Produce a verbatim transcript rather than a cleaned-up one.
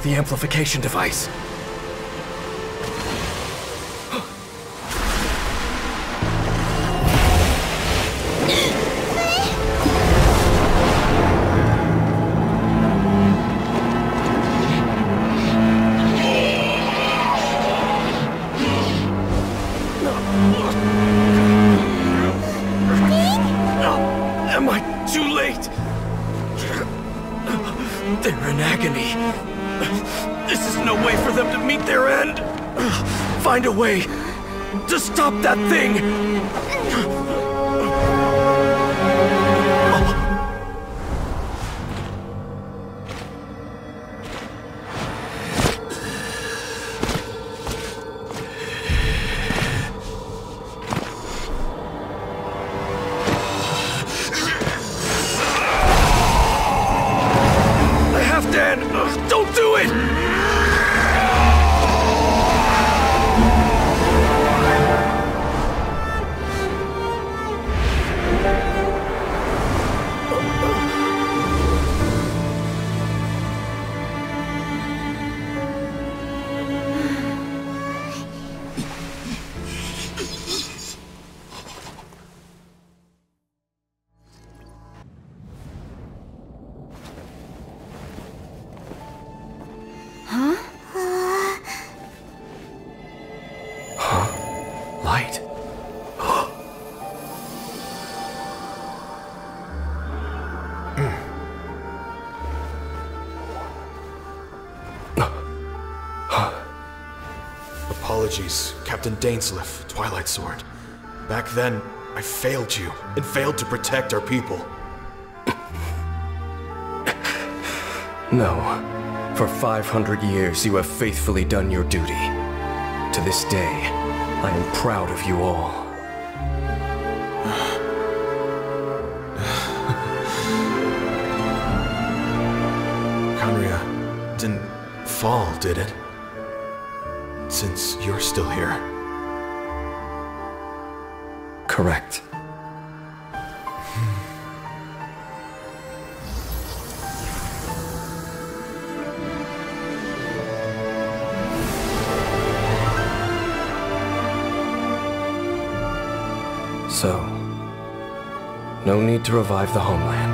the amplification device. Am I too late? They're in agony. This is no way for them to meet their end. Find a way to stop that thing. Dan, don't do it! Light. Apologies, Captain Dainsleif, Twilight Sword. Back then, I failed you, and failed to protect our people. No. For five hundred years, you have faithfully done your duty. To this day, I am proud of you all. Khaenri'ah didn't fall, did it? Since you're still here. Correct. So, no need to revive the homeland.